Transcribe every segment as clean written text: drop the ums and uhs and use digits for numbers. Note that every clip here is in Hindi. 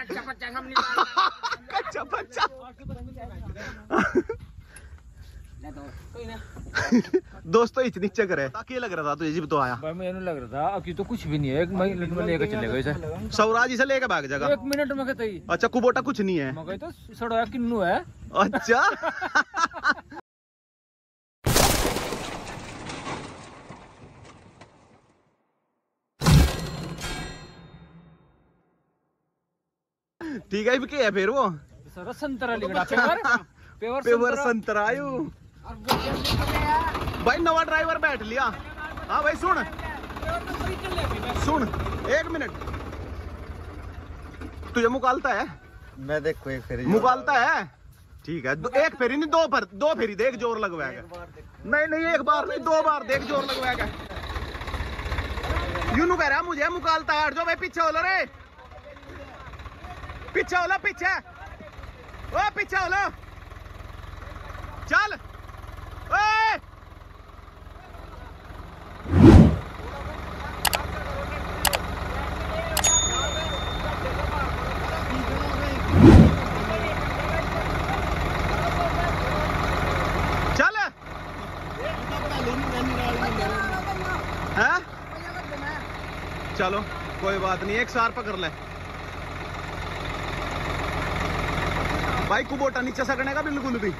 कच्चा बच्चा। दोस्तों इतनी चक्कर है। क्या लग रहा था तुझे? जीप तो आया भाई मुझे नहीं लग रहा था। अभी तो कुछ भी नहीं है। 1 मिनट में लेकर चलेगा इसे। सौराज इसे लेके भाग जाएगा 1 मिनट में कहते ही। अच्छा कुबोटा कुछ नहीं है। मगर तो सड़ोया किन्नू है। अच्छा ठीक है क्या है फिर वो सर संतरा लिखड़ा पेवर संतरायु। भाई नवा ड्राइवर बैठ लिया। हाँ भाई सुन 1 मिनट तुझे मुकालता है? मैं देखो एक फेरी मुकालता है। ठीक है 1 फेरी नहीं 2 फेरी देख जोर लगवाएगा। नहीं 1 बार नहीं 2 बार देख जोर लगवाएगा। यूं कह रहा मुझे मुकालता है। जो भाई पीछे हो लो रे, पीछे हो लो, पीछे ओ पीछे हो लो, चल ओए चल है। चलो कोई बात नहीं, एक सार पकड़ ले भाई। कुबोटा नीचे सकने का बिल्कुल भी।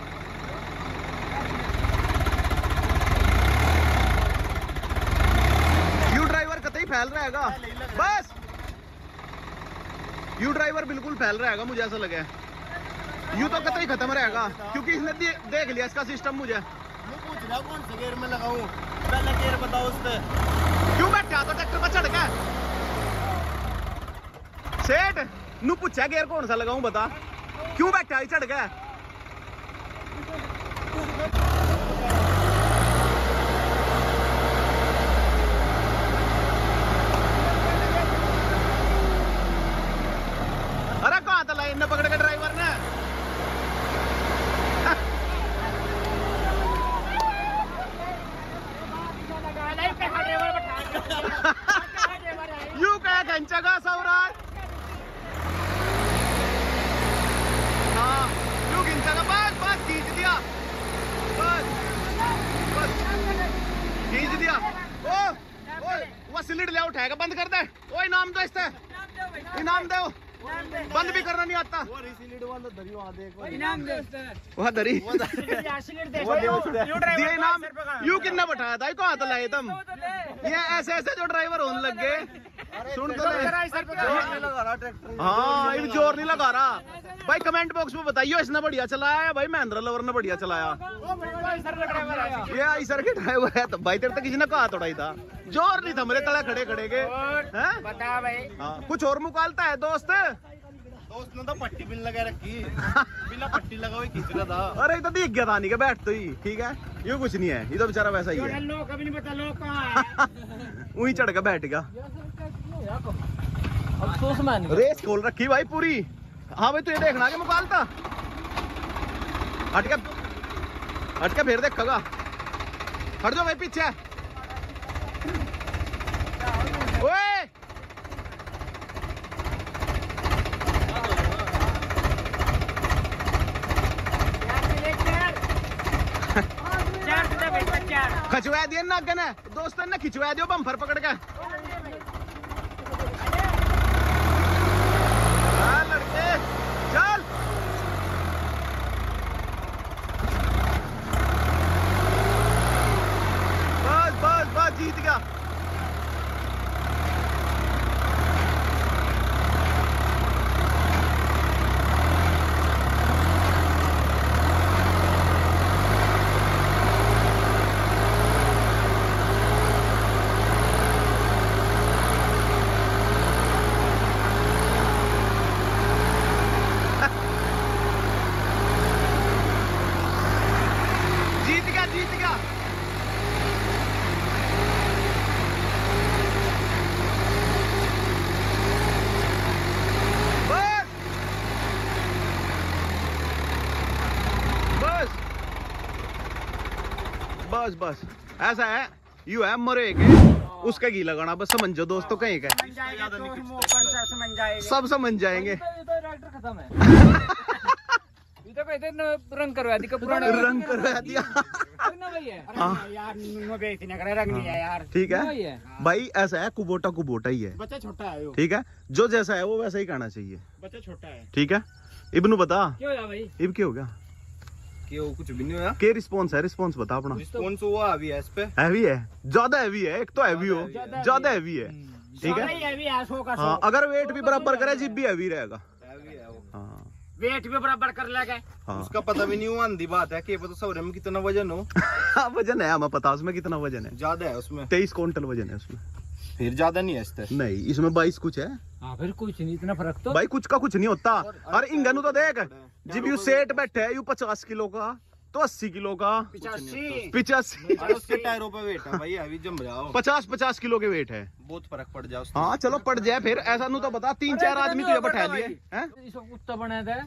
यू ड्राइवर कतई फैल रहेगा बस। यू ड्राइवर बिल्कुल फैल रहेगा मुझे ऐसा लगे। यू तो कतई खत्म रहेगा क्योंकि इसने देख लिया इसका सिस्टम। मुझे पूछ रहा कौन से गियर में लगाऊं, पहले गियर बताओ उस पे। क्यों बैठा तो ट्रैक्टर पर चढ़ के सेठ नू पूछा गियर कौन सा लगाऊं बता। क्यों बैठा चढ़ गया? अरे कहाँ था लाइन ने पकड़ के ड्राइवर ने? यू क्या घंचा का सौराज। बस खींच दिया, बस खींच दिया। ओ वो सिलिड ले उठाएगा, बंद कर दे। ओ इनाम दो इससे, इनाम दो। बंद भी करना नहीं आता। वहाँ धरी दिया इनाम। यू कितना बैठाया था? कहाँ तो लाए तुम? ये ऐसे जो ड्राइवर होने लग गए। सुन तो हाँ ये जोर नहीं लगा रहा। भाई कमेंट बॉक्स में बताइए इसने बढ़िया चलाया है भाई महिंद्रा लवर ने बढ़िया चलाया। ये आई सर के ड्राइवर है तो भाई तेरे तो किसी ने कहा थोड़ा ही था। जोर नहीं था मेरे तले खड़े खड़े के। बता भाई हाँ कुछ और मुकालता है दोस्त ने तो पट्टी बिन लगा रखी। बिना पट्टी लगा हुई खींच रहा था। अरे तो दिख गया था नहीं के बैठ तो ही ठीक है। ये कुछ नहीं है, ये तो बेचारा वैसा ही है। कभी नहीं पता लोग कहाँ है। वहीं चढ़ के बैठ गया। अफसोस मान रेस खोल रखी भाई पूरी। हाँ भाई तुझे देखना के मुकालता हट के फिर देखा। हट जाओ भाई पीछे। ओए खिंचवा दिया ना अगे ने दोस्त ने खिंचवा दियो बम्फर पकड़ के। लड़के चल बस जीत गया। बस ऐसा है यू है मरे के उसका घी लगाना बस समझो दोस्तों कहीं का सब समझ जाएंगे। खत्म है। ये तो कहते हैं रंग करवा दी का पुराना रंग करवा दिया। ना भाई है। हाँ। यार नुआ बेचने का रंग नहीं है यार। ठीक वही है है। भाई, ऐसा है कुबोटा ही है। बच्चा छोटा है वो। ठीक है, जो जैसा है वो वैसा ही कहना चाहिए। बच्चा छोटा है। ठीक है, इब्नू बता क्यों है भाई? इब क्या हो गया? क्यों कुछ भी नहीं हुआ। के रिस्पॉन्स है, रिस्पॉन्स बता अपना। रिस्पॉन्स हुआ अभी है इस पे। हैवी है, ज्यादा हैवी है, एक तो हैवी हो, ज्यादा हैवी है। ठीक है, है भी 100 का 100। हाँ, अगर वेट भी बराबर करे जिब भी हैवी रहेगा। हैवी है वो। हाँ वेट भी बराबर कर लेगा। हाँ। उसका पता भी नहीं हुआ, अंधी बात है कि पता सौरे में कितना वजन हो। वजन है, हमें पता उसमें कितना वजन है। ज्यादा है उसमें। 23 क्विंटल वजन है उसमें। फिर ज्यादा नहीं है इससे। नहीं, इसमें 22 कुछ है हाँ फिर कुछ नहीं, इतना फर्क तो। भाई, कुछ का कुछ नहीं होता। और इंगन तो देख, जब यू सेट बैठे है यू 50 किलो का तो 80 किलो का 85। 85 और उसके टायरों पे वेट है भाई, अभी जम रहा हो। 50 किलो के वेट है। बहुत फर्क पड़ जाए उससे। हाँ चलो पड़ जाए फिर, ऐसा नहीं तो बता 3-4 आदमी तुझे बैठा लिए हैं। इसको कुत्ता बनाया था।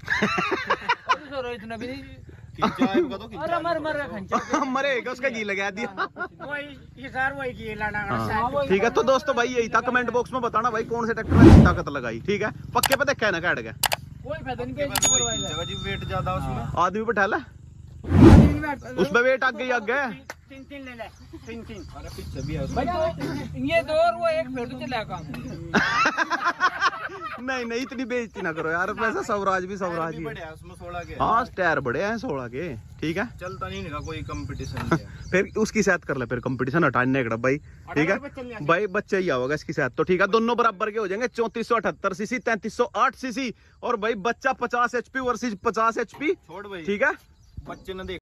इतना भी नहीं। खींचा है इनका तो खींचा अरे है। मर खंचा। मरेगा, उसका घी लगा दिया। वही इस बार वही की लाना हाँ, वही। ठीक है, तो दोस्तों भाई यही था। कमेंट बॉक्स में बताना भाई कौन से ट्रैक्टर में ताकत लगाई। ठीक है, पक्के पे देखा है ना काट गया कोई फायदा नहीं, के बाद बेइज्जती वही करवाएगा। खींचा, जी वेट ज्यादा उसमें। आदमी बैठा ला, उसमें वेट आगे आगे। 3 ले ले 3। अरे पीछे भी है भाई उसमें। तो ये दो और वो एक फिर तो चला काम। नहीं इतनी बेइज्जती ना करो यार, वैसे स्वराज भी स्वराज ही है। बड़े है उसमें 16 के। हाँ टायर बड़े हैं 16 के। ठीक है, चलता नहीं इनका कोई कंपटीशन नहीं है। फिर उसकी साथ कर ले, फिर कंपटीशन हटाने का भाई। ठीक है भाई, बच्चा ही होगा इसकी साथ तो। ठीक है, दोनों बराबर के हो जाएंगे। 3478 सीसी, 3308 सीसी। और भाई बच्चा 50 HP वर्सेस 50 HP। छोड़ भाई। ठीक है, बच्चे ने देख